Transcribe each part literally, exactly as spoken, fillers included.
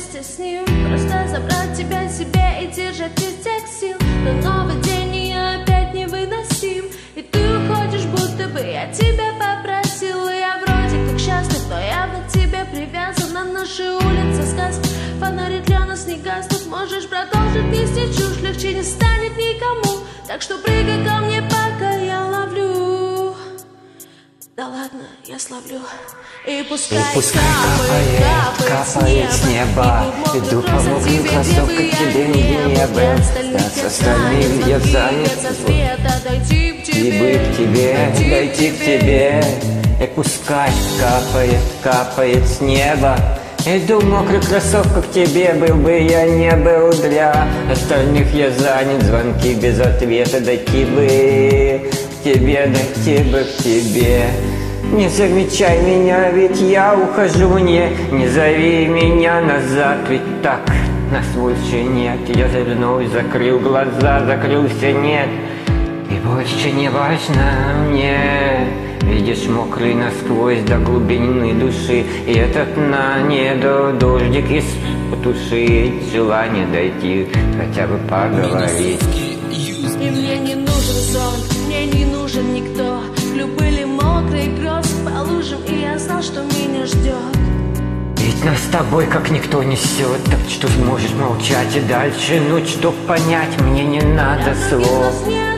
вместе с ним. Просто забрать тебя себе и держать из тех сил. Но новый день и я опять невыносим. И ты уходишь, будто бы я тебя попросила. Я вроде как счастлив, но явно к тебе привязан. На нашей улице сказка, фонари для нас не гаснут. Можешь продолжить нести чушь, легче не станет никому. Так что прыгай ко мне, пока я ловлю. Да ладно, я словлю. И пускай, и пускай капает, капает, капает с неба. Иду по мокрым кроссовкам к тебе в небо. С остальным я занят. И бы к тебе, дойти к тебе. И пускай капает, капает с неба. Иду в мокрых кроссовках к тебе, был бы я не был для остальных я занят. Звонки без ответа, дойти бы к тебе, дойти бы к тебе. Не замечай меня, ведь я ухожу, не, не зови меня назад, ведь так нас больше нет. Я завернул, закрыл глаза, закрылся, нет. И больше не важно мне. Видишь, мокрый насквозь до глубины души. И этот на небо дождик из потушить. Желание дойти, хотя бы поговорить. И мне не нужен сон, мне не нужен никто. Клюб были мокрые грозы по лужам, и я знал, что меня ждет. Ведь нас с тобой как никто несет. Так что сможешь молчать и дальше ночь, чтоб понять, мне не надо слов.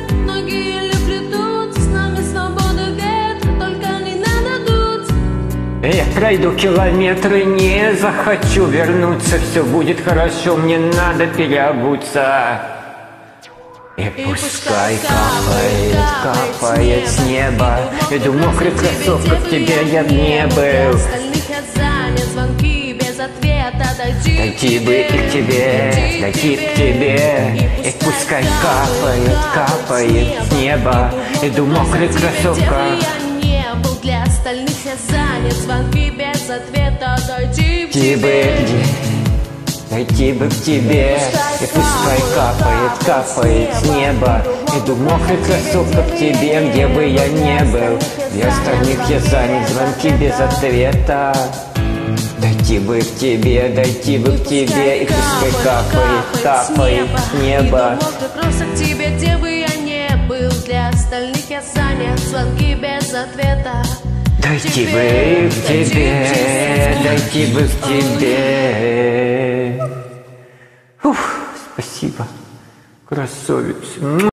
Я пройду километры, не захочу вернуться. Все будет хорошо, мне надо переобуться. И пускай капает, капает с неба. Иду в мокрых кроссовках, к тебе я не был. Дойти бы и к тебе, дойти к тебе. И пускай капает, капает с неба. Иду в мокрых кроссовках. Для остальных я занят, звонки без ответа. Дойти к тебе, дойти бы к тебе. И пускай капает, капает с неба. Иду в мокрых кроссовках к тебе, где бы я не был. Для остальных я занят, звонки без ответа. Дойти бы к тебе, дойти бы к тебе. И пускай капает, капает с неба. К тебе, где бы я не был. Для остальных я занят, звонки без ответа. Дойти бы к тебе, дойти бы к тебе. Ух, спасибо, красавец.